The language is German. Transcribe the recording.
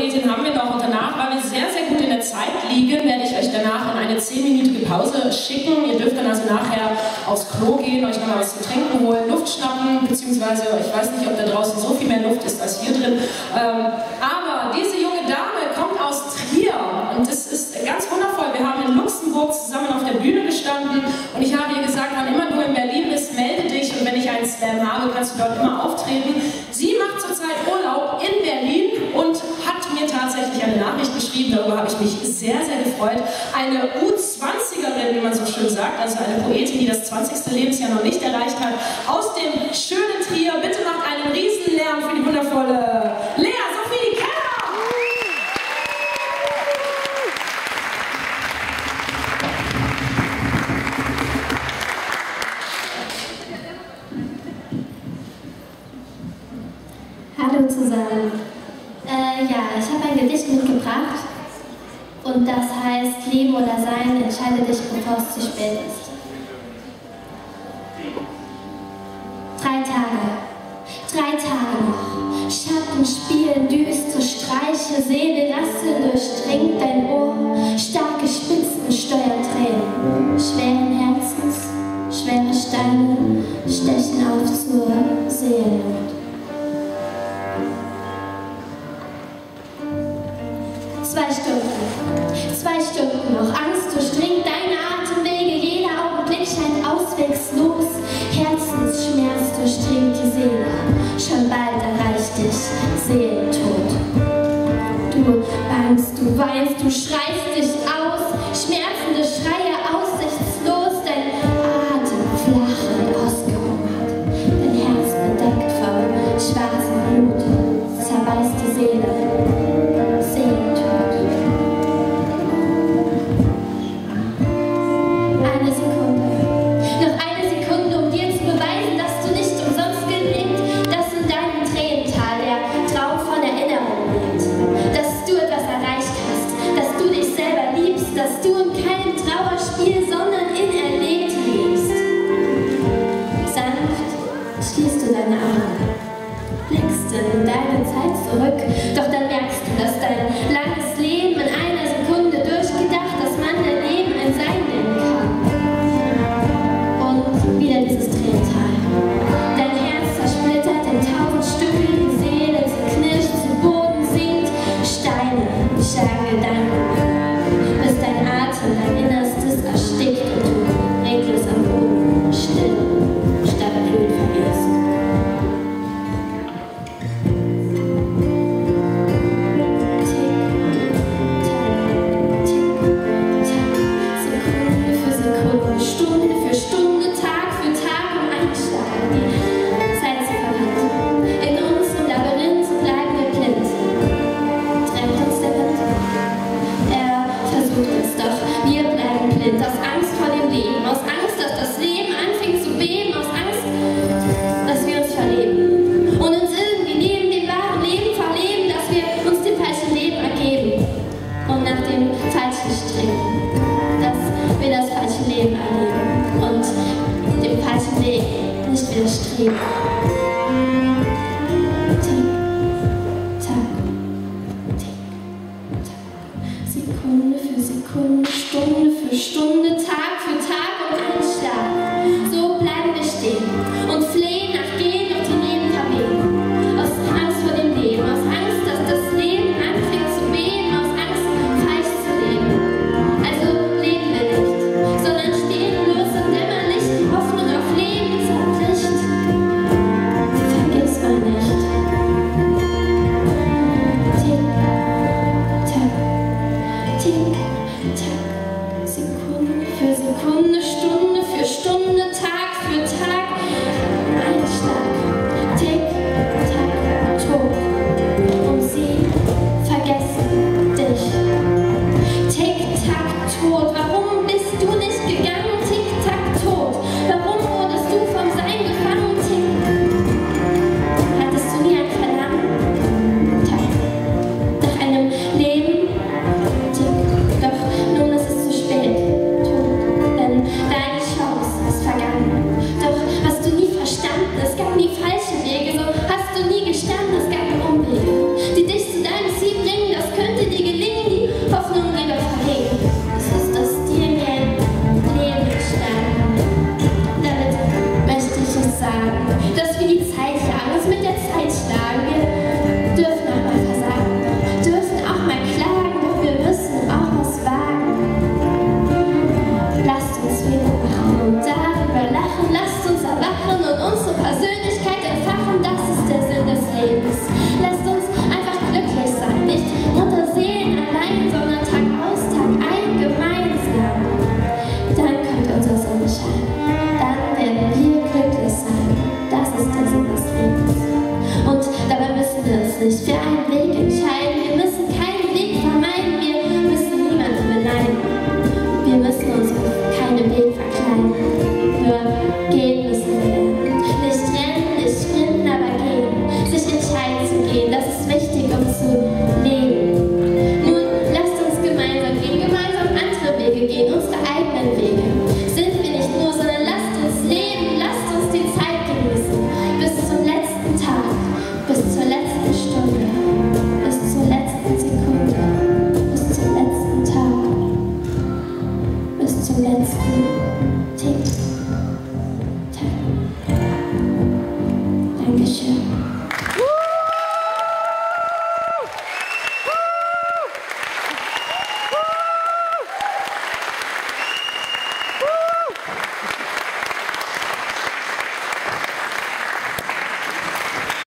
Poetin haben wir noch und danach, weil wir sehr, sehr gut in der Zeit liegen, werde ich euch danach in eine 10-minütige Pause schicken. Ihr dürft dann also nachher aufs Klo gehen, euch nochmal was zu trinken holen, Luft schnappen, beziehungsweise ich weiß nicht, ob da draußen so viel mehr Luft ist als hier drin. Aber diese junge Dame kommt aus Trier und es ist ganz wundervoll. Wir haben in Luxemburg zusammen auf der Bühne gestanden und ich habe ihr gesagt, wann immer du in Berlin bist, melde dich und wenn ich einen Slam habe, kannst du dort immer auftreten. Sie macht zurzeit Urlaub in Berlin und hat mir tatsächlich eine Nachricht geschrieben, darüber habe ich mich sehr, sehr gefreut. Eine U20erin, wie man so schön sagt, also eine Poetin, die das 20. Lebensjahr noch nicht erreicht hat, aus dem schönen Trier. Bitte macht einen Riesenlärm für die wundervolle Lea Sophie Keller! Hallo zusammen. Ja, ich habe ein Gedicht mitgebracht und das heißt Leben oder Sein, entscheide dich, bevor es zu spät ist. 3 Tage noch, Schatten spielen, düstere Streiche, Seele rasseln durchdringt dein Ohr, starke Spitzen steuern Tränen, schweren Herzens, schwere Steine stechen auf zur Seelenwut. 2 Stunden noch, Angst durchdringt deine Atemwege, jeder Augenblick scheint auswegslos, Herzensschmerz durchdringt die Seele, schon bald erreicht dich Seelentod. Du bangst, du weinst, du schreist dich aus, schmerzende Schreie aussichtslos, dein Atem flach und ausgehungert, dein Herz bedeckt vom schwarzen Blut, zerreißt die Seele. Dass du in keinem Trauerspiel, sondern in Erlebt lebst. Sanft schließt du deine Augen, blickst in deine Zeit zurück, doch dann merkst du, dass dein langes Leben in einer Sekunde durchgedacht, dass man dein Leben ein Sein nennen kann. Und wieder dieses Tränental. Dein Herz zersplittert in 1000 Stücke, die Seele zerknirscht, zu Boden sinkt, Steine schlagen Gedanken. Dein Atem, dein Innerstes erstickt und du reglos am Boden still statt blüht vergehst. Tick, tack, tick, tack, Sekunde für Sekunde, Stunde für Stunde, Tag für Tag und Einschlag. Die Zeit zu verrannt. In uns im Labyrinth bleiben wir blind. Trennt uns der Wind. Versucht es doch, wir bleiben blind, aus Angst vor dem Leben, aus Angst, dass das Leben anfängt zu beben, aus Angst, dass wir uns verleben und uns irgendwie neben dem wahren Leben verleben, dass wir uns dem falschen Leben ergeben und nach dem falschen streben, dass wir das falsche Leben erleben und dem falschen Weg nicht widerstreben. Sekunde für Sekunde, Stunde für Stunde, Tag für Tag und Einschlag. So bleiben wir stehen und flehen nach denen, noch die Leben verwehen. Aus Angst vor dem Leben, aus Angst, dass das Leben anfängt zu beben, aus Angst, falsch zu leben. Also leben wir nicht, sondern stehen bloß im Dämmerlicht, Hoffnung auf Leben zerbricht. nicht für einen Weg entscheiden. Wir müssen keinen Weg vermeiden, wir müssen niemanden beneiden. Wir müssen uns auf keinen Weg verkleiden. Nur gehen müssen wir lernen. Nicht rennen, nicht sprinten, aber gehen. Sich entscheiden zu gehen, das ist wichtig, um zu leben. Nun, lasst uns gemeinsam gehen, gemeinsam andere Wege gehen, unsere eigenen Wege. Sind wir nicht nur, sondern lasst uns leben, lasst uns die Zeit genießen. Bis zum letzten Tag, bis zur letzten Stunde, bis zur letzten Sekunde, bis zum letzten Tag, bis zum letzten Tick. Dankeschön.